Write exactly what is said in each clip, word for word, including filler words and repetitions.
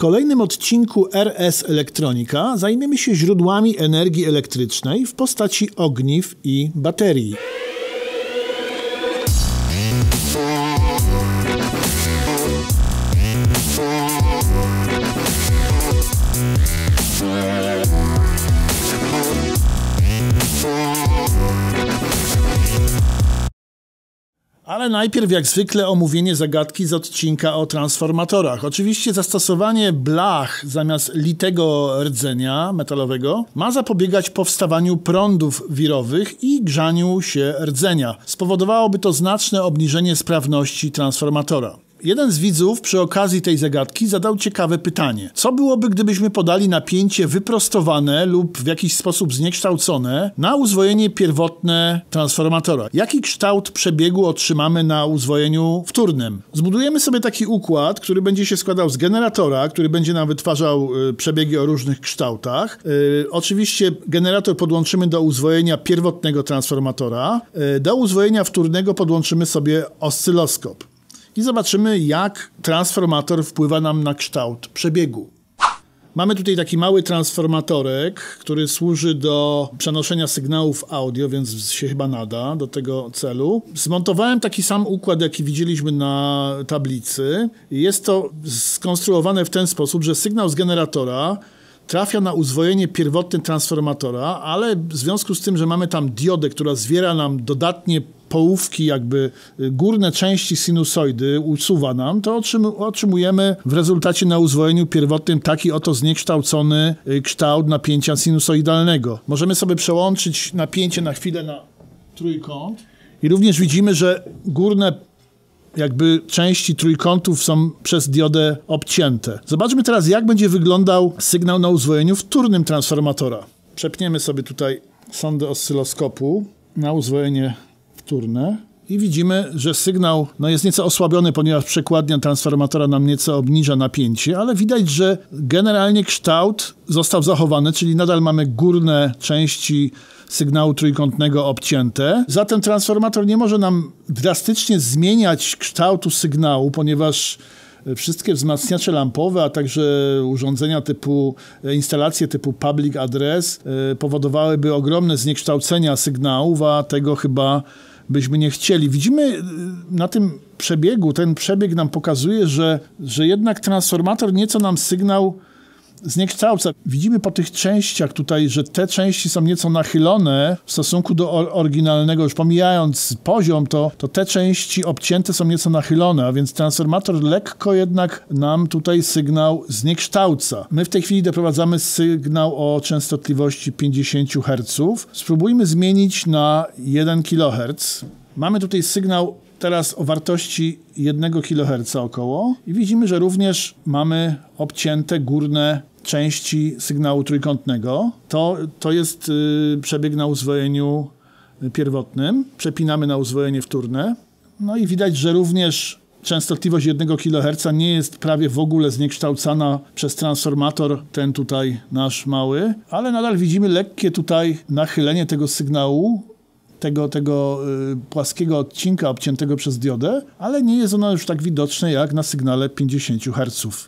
kolejnym odcinku R S Elektronika zajmiemy się źródłami energii elektrycznej w postaci ogniw i baterii. Ale najpierw jak zwykle omówienie zagadki z odcinka o transformatorach. Oczywiście zastosowanie blach zamiast litego rdzenia metalowego ma zapobiegać powstawaniu prądów wirowych i grzaniu się rdzenia. Spowodowałoby to znaczne obniżenie sprawności transformatora. Jeden z widzów przy okazji tej zagadki zadał ciekawe pytanie. Co byłoby, gdybyśmy podali napięcie wyprostowane lub w jakiś sposób zniekształcone na uzwojenie pierwotne transformatora? Jaki kształt przebiegu otrzymamy na uzwojeniu wtórnym? Zbudujemy sobie taki układ, który będzie się składał z generatora, który będzie nam wytwarzał y, przebiegi o różnych kształtach. Y, oczywiście generator podłączymy do uzwojenia pierwotnego transformatora. Y, do uzwojenia wtórnego podłączymy sobie oscyloskop. I zobaczymy, jak transformator wpływa nam na kształt przebiegu. Mamy tutaj taki mały transformatorek, który służy do przenoszenia sygnałów audio, więc się chyba nada do tego celu. Zmontowałem taki sam układ, jaki widzieliśmy na tablicy. Jest to skonstruowane w ten sposób, że sygnał z generatora trafia na uzwojenie pierwotne transformatora, ale w związku z tym, że mamy tam diodę, która zwiera nam dodatnie połówki, jakby górne części sinusoidy, usuwa nam, to otrzymujemy w rezultacie na uzwojeniu pierwotnym taki oto zniekształcony kształt napięcia sinusoidalnego. Możemy sobie przełączyć napięcie na chwilę na trójkąt i również widzimy, że górne jakby części trójkątów są przez diodę obcięte. Zobaczmy teraz, jak będzie wyglądał sygnał na uzwojeniu wtórnym transformatora. Przepniemy sobie tutaj sondę oscyloskopu na uzwojenie wtórne i widzimy, że sygnał no, jest nieco osłabiony, ponieważ przekładnia transformatora nam nieco obniża napięcie, ale widać, że generalnie kształt został zachowany, czyli nadal mamy górne części sygnału trójkątnego obcięte. Zatem transformator nie może nam drastycznie zmieniać kształtu sygnału, ponieważ wszystkie wzmacniacze lampowe, a także urządzenia typu, instalacje typu public address powodowałyby ogromne zniekształcenia sygnałów, a tego chyba byśmy nie chcieli. Widzimy na tym przebiegu, ten przebieg nam pokazuje, że, że jednak transformator nieco nam sygnał zniekształca. Widzimy po tych częściach tutaj, że te części są nieco nachylone w stosunku do oryginalnego. Już pomijając poziom, to, to te części obcięte są nieco nachylone, a więc transformator lekko jednak nam tutaj sygnał zniekształca. My w tej chwili doprowadzamy sygnał o częstotliwości pięćdziesiąt herców. Spróbujmy zmienić na jeden kiloherc. Mamy tutaj sygnał teraz o wartości jednego kiloherca około i widzimy, że również mamy obcięte górne części sygnału trójkątnego. To, to jest y, przebieg na uzwojeniu pierwotnym. Przepinamy na uzwojenie wtórne. No i widać, że również częstotliwość jednego kiloherca nie jest prawie w ogóle zniekształcana przez transformator, ten tutaj nasz mały, ale nadal widzimy lekkie tutaj nachylenie tego sygnału, tego, tego y, płaskiego odcinka obciętego przez diodę, ale nie jest ono już tak widoczne jak na sygnale pięćdziesiąt herców.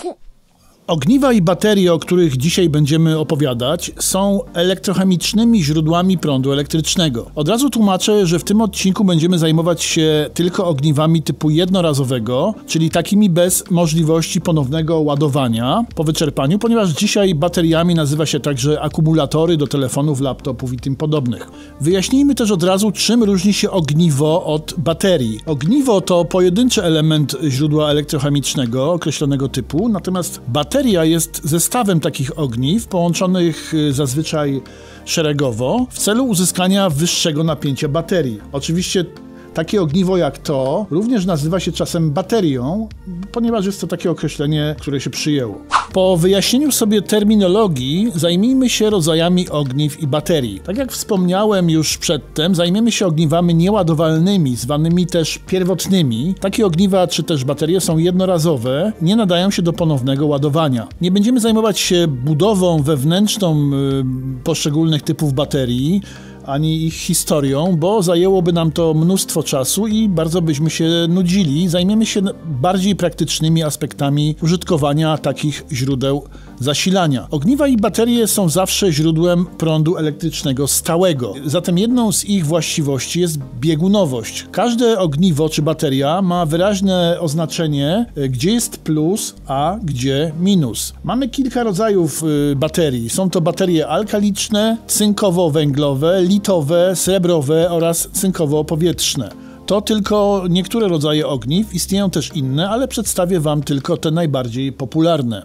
Ogniwa i baterie, o których dzisiaj będziemy opowiadać, są elektrochemicznymi źródłami prądu elektrycznego. Od razu tłumaczę, że w tym odcinku będziemy zajmować się tylko ogniwami typu jednorazowego, czyli takimi bez możliwości ponownego ładowania po wyczerpaniu, ponieważ dzisiaj bateriami nazywa się także akumulatory do telefonów, laptopów i tym podobnych. Wyjaśnijmy też od razu, czym różni się ogniwo od baterii. Ogniwo to pojedynczy element źródła elektrochemicznego określonego typu, natomiast bateria Bateria jest zestawem takich ogniw połączonych zazwyczaj szeregowo w celu uzyskania wyższego napięcia baterii. Oczywiście takie ogniwo jak to również nazywa się czasem baterią, ponieważ jest to takie określenie, które się przyjęło. Po wyjaśnieniu sobie terminologii zajmijmy się rodzajami ogniw i baterii. Tak jak wspomniałem już przedtem, zajmiemy się ogniwami nieładowalnymi, zwanymi też pierwotnymi. Takie ogniwa czy też baterie są jednorazowe, nie nadają się do ponownego ładowania. Nie będziemy zajmować się budową wewnętrzną yy, poszczególnych typów baterii, ani ich historią, bo zajęłoby nam to mnóstwo czasu i bardzo byśmy się nudzili. Zajmiemy się bardziej praktycznymi aspektami użytkowania takich źródeł zasilania. Ogniwa i baterie są zawsze źródłem prądu elektrycznego stałego. Zatem jedną z ich właściwości jest biegunowość. Każde ogniwo czy bateria ma wyraźne oznaczenie, gdzie jest plus, a gdzie minus. Mamy kilka rodzajów baterii. Są to baterie alkaliczne, cynkowo-węglowe, litowe, srebrowe oraz cynkowo-powietrzne. To tylko niektóre rodzaje ogniw, istnieją też inne, ale przedstawię Wam tylko te najbardziej popularne.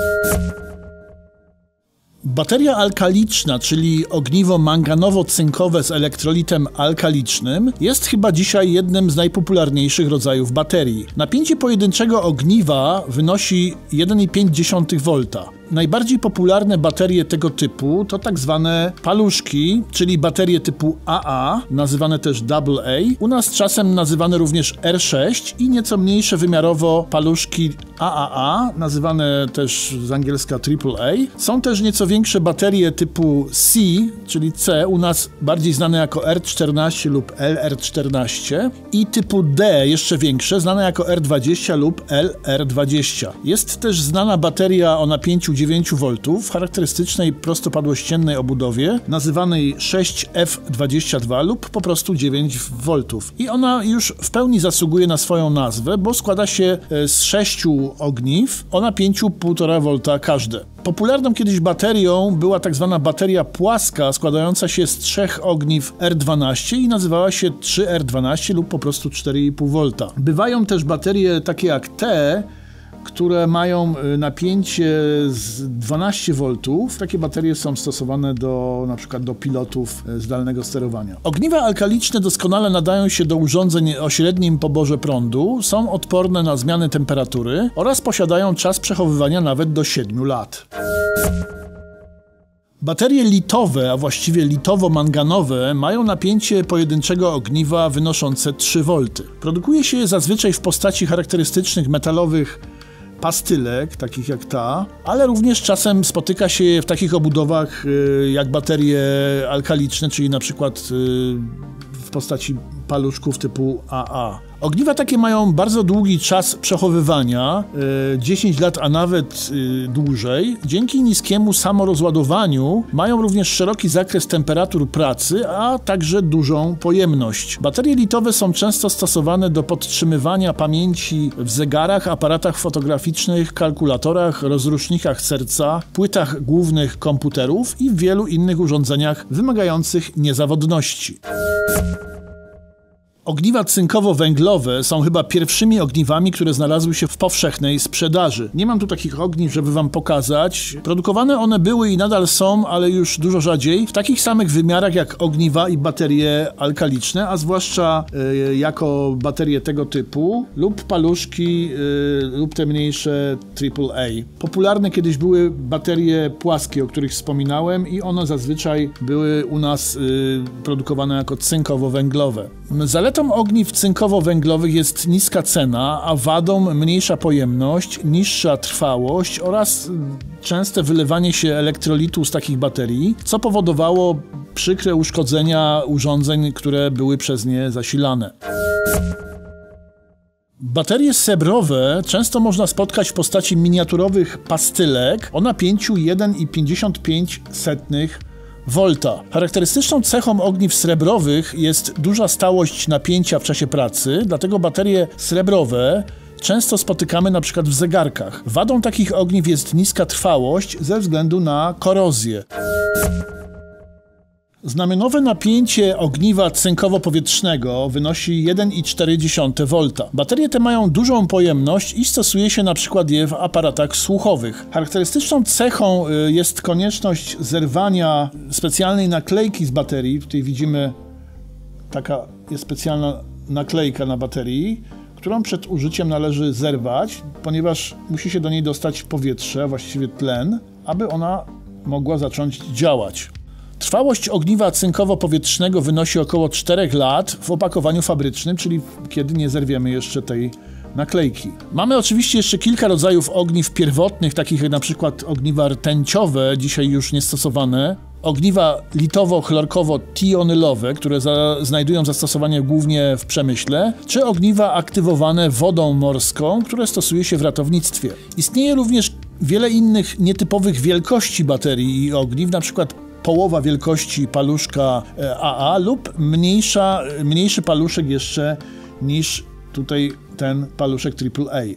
Bateria alkaliczna, czyli ogniwo manganowo-cynkowe z elektrolitem alkalicznym, jest chyba dzisiaj jednym z najpopularniejszych rodzajów baterii. Napięcie pojedynczego ogniwa wynosi jeden i pięć wolta. Najbardziej popularne baterie tego typu to tak zwane paluszki, czyli baterie typu A A, nazywane też double A, u nas czasem nazywane również R sześć i nieco mniejsze wymiarowo paluszki A A A, nazywane też z angielska triple A. Są też nieco większe baterie typu C, czyli C, u nas bardziej znane jako R czternaście lub L R czternaście i typu D, jeszcze większe, znane jako R dwadzieścia lub L R dwadzieścia. Jest też znana bateria o napięciu dziewięć woltów w charakterystycznej prostopadłościennej obudowie, nazywanej sześć F dwadzieścia dwa lub po prostu dziewięć woltów. I ona już w pełni zasługuje na swoją nazwę, bo składa się z sześciu ogniw o napięciu półtora wolta każde. Popularną kiedyś baterią była tak zwana bateria płaska, składająca się z trzech ogniw R dwanaście i nazywała się trzy R dwanaście lub po prostu cztery i pół wolta. Bywają też baterie takie jak te, które mają napięcie z dwanaście woltów. Takie baterie są stosowane do, na przykład do pilotów zdalnego sterowania. Ogniwa alkaliczne doskonale nadają się do urządzeń o średnim poborze prądu, są odporne na zmiany temperatury oraz posiadają czas przechowywania nawet do siedmiu lat. Baterie litowe, a właściwie litowo-manganowe, mają napięcie pojedynczego ogniwa wynoszące trzy wolty. Produkuje się je zazwyczaj w postaci charakterystycznych metalowych pastylek, takich jak ta, ale również czasem spotyka się je w takich obudowach jak baterie alkaliczne, czyli na przykład w postaci paluszków typu A A. Ogniwa takie mają bardzo długi czas przechowywania, dziesięć lat, a nawet dłużej. Dzięki niskiemu samorozładowaniu mają również szeroki zakres temperatur pracy, a także dużą pojemność. Baterie litowe są często stosowane do podtrzymywania pamięci w zegarach, aparatach fotograficznych, kalkulatorach, rozrusznikach serca, płytach głównych komputerów i w wielu innych urządzeniach wymagających niezawodności. Ogniwa cynkowo-węglowe są chyba pierwszymi ogniwami, które znalazły się w powszechnej sprzedaży. Nie mam tu takich ogniw, żeby wam pokazać. Produkowane one były i nadal są, ale już dużo rzadziej, w takich samych wymiarach jak ogniwa i baterie alkaliczne, a zwłaszcza y, jako baterie tego typu lub paluszki y, lub te mniejsze triple A. Popularne kiedyś były baterie płaskie, o których wspominałem i one zazwyczaj były u nas y, produkowane jako cynkowo-węglowe. Zaletą ogniw cynkowo-węglowych jest niska cena, a wadą mniejsza pojemność, niższa trwałość oraz częste wylewanie się elektrolitu z takich baterii, co powodowało przykre uszkodzenia urządzeń, które były przez nie zasilane. Baterie srebrowe często można spotkać w postaci miniaturowych pastylek o napięciu jeden i pięćdziesiąt pięć wolta. Charakterystyczną cechą ogniw srebrowych jest duża stałość napięcia w czasie pracy, dlatego baterie srebrowe często spotykamy na przykład w zegarkach. Wadą takich ogniw jest niska trwałość ze względu na korozję. Znamionowe napięcie ogniwa cynkowo-powietrznego wynosi jeden i cztery wolta. Baterie te mają dużą pojemność i stosuje się na przykład je w aparatach słuchowych. Charakterystyczną cechą jest konieczność zerwania specjalnej naklejki z baterii. Tutaj widzimy, taka jest specjalna naklejka na baterii, którą przed użyciem należy zerwać, ponieważ musi się do niej dostać powietrze, a właściwie tlen, aby ona mogła zacząć działać. Trwałość ogniwa cynkowo-powietrznego wynosi około czterech lat w opakowaniu fabrycznym, czyli kiedy nie zerwiemy jeszcze tej naklejki. Mamy oczywiście jeszcze kilka rodzajów ogniw pierwotnych, takich jak na przykład ogniwa rtęciowe, dzisiaj już niestosowane, ogniwa litowo-chlorkowo-tionylowe, które za, znajdują zastosowanie głównie w przemyśle, czy ogniwa aktywowane wodą morską, które stosuje się w ratownictwie. Istnieje również wiele innych nietypowych wielkości baterii i ogniw, na przykład połowa wielkości paluszka A A lub mniejsza, mniejszy paluszek jeszcze niż tutaj ten paluszek triple A.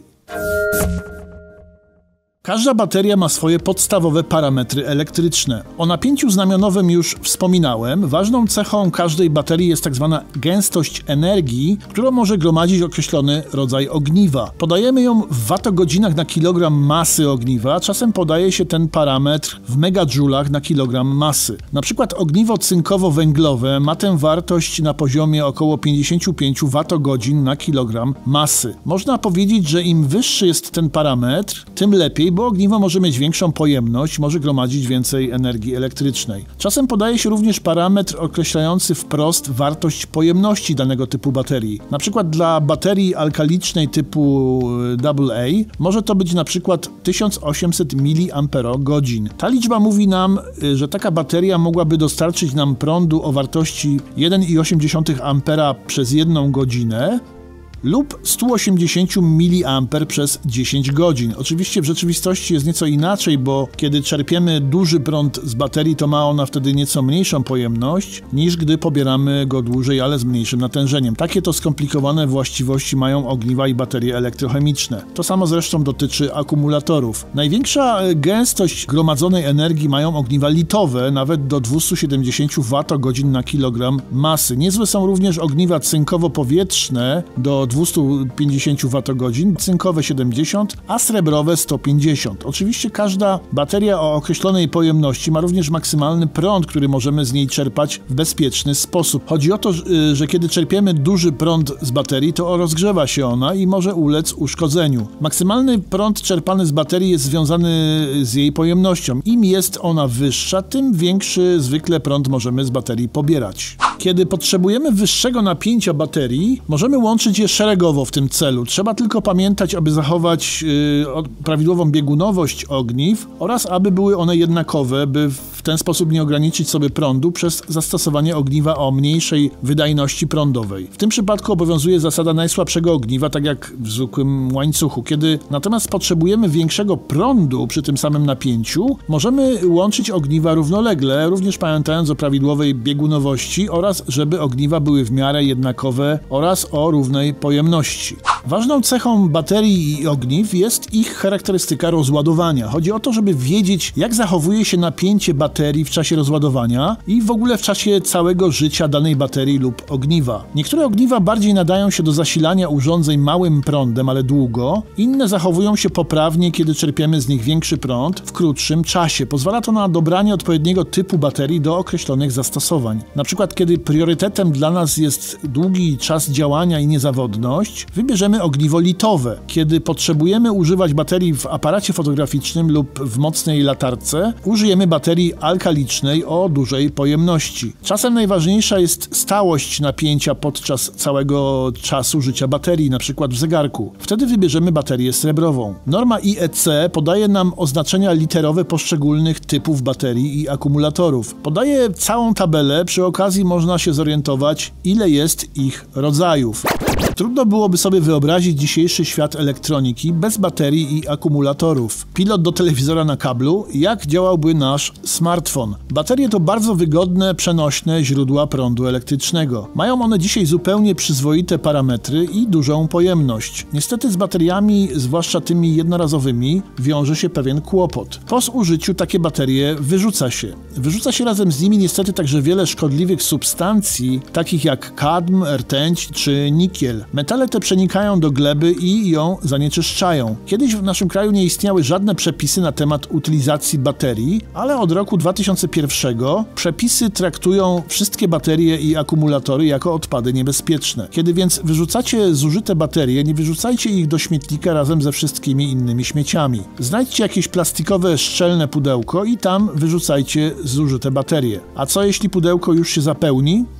Każda bateria ma swoje podstawowe parametry elektryczne. O napięciu znamionowym już wspominałem. Ważną cechą każdej baterii jest tak zwana gęstość energii, którą może gromadzić określony rodzaj ogniwa. Podajemy ją w watogodzinach na kilogram masy ogniwa, czasem podaje się ten parametr w megadżulach na kilogram masy. Na przykład ogniwo cynkowo-węglowe ma tę wartość na poziomie około pięćdziesiąt pięć watogodzin na kilogram masy. Można powiedzieć, że im wyższy jest ten parametr, tym lepiej, bo ogniwo może mieć większą pojemność, może gromadzić więcej energii elektrycznej. Czasem podaje się również parametr określający wprost wartość pojemności danego typu baterii. Na przykład dla baterii alkalicznej typu double A może to być na przykład tysiąc osiemset miliamperogodzin. Ta liczba mówi nam, że taka bateria mogłaby dostarczyć nam prądu o wartości jeden przecinek osiem ampera przez jedną godzinę, lub sto osiemdziesiąt miliamperów przez dziesięć godzin. Oczywiście w rzeczywistości jest nieco inaczej, bo kiedy czerpiemy duży prąd z baterii, to ma ona wtedy nieco mniejszą pojemność, niż gdy pobieramy go dłużej, ale z mniejszym natężeniem. Takie to skomplikowane właściwości mają ogniwa i baterie elektrochemiczne. To samo zresztą dotyczy akumulatorów. Największa gęstość gromadzonej energii mają ogniwa litowe, nawet do dwieście siedemdziesiąt watogodzin na kilogram masy. Niezłe są również ogniwa cynkowo-powietrzne do dwieście pięćdziesiąt watogodzin, cynkowe siedemdziesiąt, a srebrowe sto pięćdziesiąt. Oczywiście każda bateria o określonej pojemności ma również maksymalny prąd, który możemy z niej czerpać w bezpieczny sposób. Chodzi o to, że kiedy czerpiemy duży prąd z baterii, to rozgrzewa się ona i może ulec uszkodzeniu. Maksymalny prąd czerpany z baterii jest związany z jej pojemnością. Im jest ona wyższa, tym większy zwykle prąd możemy z baterii pobierać. Kiedy potrzebujemy wyższego napięcia baterii, możemy łączyć je szeregowo w tym celu. Trzeba tylko pamiętać, aby zachować yy, prawidłową biegunowość ogniw oraz aby były one jednakowe, by w ten sposób nie ograniczyć sobie prądu przez zastosowanie ogniwa o mniejszej wydajności prądowej. W tym przypadku obowiązuje zasada najsłabszego ogniwa, tak jak w zwykłym łańcuchu. Kiedy natomiast potrzebujemy większego prądu przy tym samym napięciu, możemy łączyć ogniwa równolegle, również pamiętając o prawidłowej biegunowości oraz żeby ogniwa były w miarę jednakowe oraz o równej pojemności. Ważną cechą baterii i ogniw jest ich charakterystyka rozładowania. Chodzi o to, żeby wiedzieć, jak zachowuje się napięcie baterii w czasie rozładowania i w ogóle w czasie całego życia danej baterii lub ogniwa. Niektóre ogniwa bardziej nadają się do zasilania urządzeń małym prądem, ale długo. Inne zachowują się poprawnie, kiedy czerpiemy z nich większy prąd w krótszym czasie. Pozwala to na dobranie odpowiedniego typu baterii do określonych zastosowań. Na przykład, kiedy priorytetem dla nas jest długi czas działania i niezawodność, wybierzemy ogniwo litowe. Kiedy potrzebujemy używać baterii w aparacie fotograficznym lub w mocnej latarce, użyjemy baterii alkalicznej o dużej pojemności. Czasem najważniejsza jest stałość napięcia podczas całego czasu życia baterii, np. w zegarku. Wtedy wybierzemy baterię srebrową. Norma I E C podaje nam oznaczenia literowe poszczególnych typów baterii i akumulatorów. Podaje całą tabelę, przy okazji można się zorientować, ile jest ich rodzajów. Trudno byłoby sobie wyobrazić dzisiejszy świat elektroniki bez baterii i akumulatorów. Pilot do telewizora na kablu, jak działałby nasz smartfon. Baterie to bardzo wygodne, przenośne źródła prądu elektrycznego. Mają one dzisiaj zupełnie przyzwoite parametry i dużą pojemność. Niestety z bateriami, zwłaszcza tymi jednorazowymi, wiąże się pewien kłopot. Po zużyciu takie baterie wyrzuca się. Wyrzuca się razem z nimi niestety także wiele szkodliwych substancji, takich jak kadm, rtęć czy nikiel. Metale te przenikają do gleby i ją zanieczyszczają. Kiedyś w naszym kraju nie istniały żadne przepisy na temat utylizacji baterii, ale od roku dwa tysiące pierwszego przepisy traktują wszystkie baterie i akumulatory jako odpady niebezpieczne. Kiedy więc wyrzucacie zużyte baterie, nie wyrzucajcie ich do śmietnika razem ze wszystkimi innymi śmieciami. Znajdźcie jakieś plastikowe, szczelne pudełko i tam wyrzucajcie zużyte baterie. A co jeśli pudełko już się zapełni?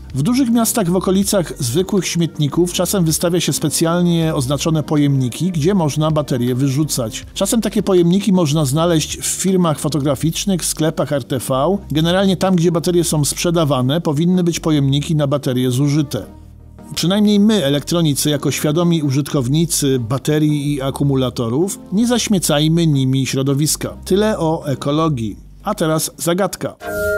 W dużych miastach w okolicach zwykłych śmietników czasem wystawia się specjalnie oznaczone pojemniki, gdzie można baterie wyrzucać. Czasem takie pojemniki można znaleźć w firmach fotograficznych, sklepach R T V. Generalnie tam, gdzie baterie są sprzedawane, powinny być pojemniki na baterie zużyte. Przynajmniej my, elektronicy, jako świadomi użytkownicy baterii i akumulatorów, nie zaśmiecajmy nimi środowiska. Tyle o ekologii. A teraz zagadka.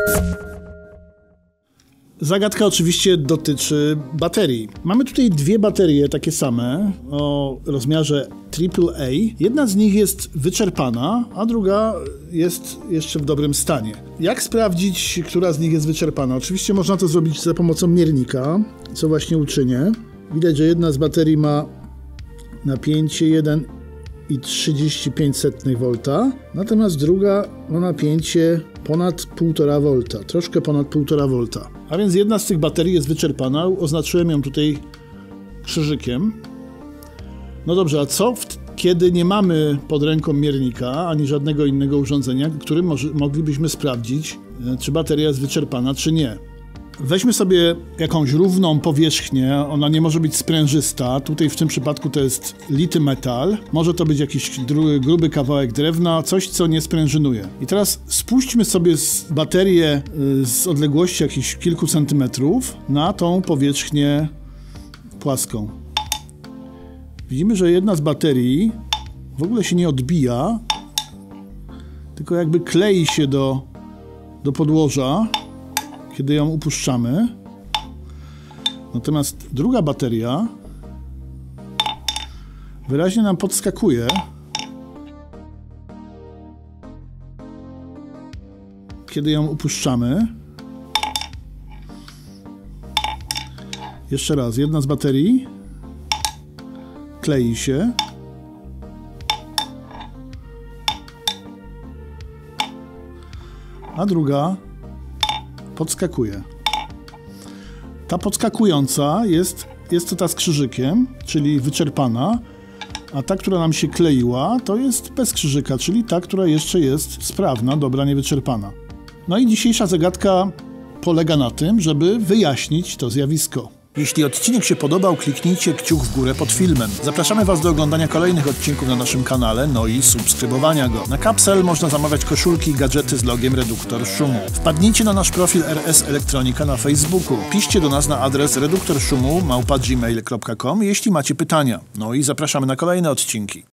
Zagadka oczywiście dotyczy baterii. Mamy tutaj dwie baterie takie same o rozmiarze triple A. Jedna z nich jest wyczerpana, a druga jest jeszcze w dobrym stanie. Jak sprawdzić, która z nich jest wyczerpana? Oczywiście można to zrobić za pomocą miernika, co właśnie uczynię. Widać, że jedna z baterii ma napięcie jeden przecinek trzydzieści pięć wolta, natomiast druga ma napięcie ponad półtora wolta, troszkę ponad półtora wolta. A więc jedna z tych baterii jest wyczerpana, oznaczyłem ją tutaj krzyżykiem. No dobrze, a co w, kiedy nie mamy pod ręką miernika, ani żadnego innego urządzenia, którym może, moglibyśmy sprawdzić, czy bateria jest wyczerpana, czy nie? Weźmy sobie jakąś równą powierzchnię, ona nie może być sprężysta, tutaj w tym przypadku to jest lity metal, może to być jakiś gruby kawałek drewna, coś co nie sprężynuje. I teraz spuśćmy sobie baterię z odległości jakichś kilku centymetrów na tą powierzchnię płaską. Widzimy, że jedna z baterii w ogóle się nie odbija, tylko jakby klei się do, do podłoża, kiedy ją upuszczamy. Natomiast druga bateria wyraźnie nam podskakuje, kiedy ją upuszczamy. Jeszcze raz, jedna z baterii klei się. A druga podskakuje. Ta podskakująca jest, jest to ta z krzyżykiem, czyli wyczerpana, a ta, która nam się kleiła, to jest bez krzyżyka, czyli ta, która jeszcze jest sprawna, dobra, niewyczerpana. No i dzisiejsza zagadka polega na tym, żeby wyjaśnić to zjawisko. Jeśli odcinek się podobał, kliknijcie kciuk w górę pod filmem. Zapraszamy Was do oglądania kolejnych odcinków na naszym kanale, no i subskrybowania go. Na Capsel można zamawiać koszulki i gadżety z logiem Reduktor Szumu. Wpadnijcie na nasz profil R S Elektronika na Facebooku. Piszcie do nas na adres reduktorszumu małpa gmail kropka com, jeśli macie pytania. No i zapraszamy na kolejne odcinki.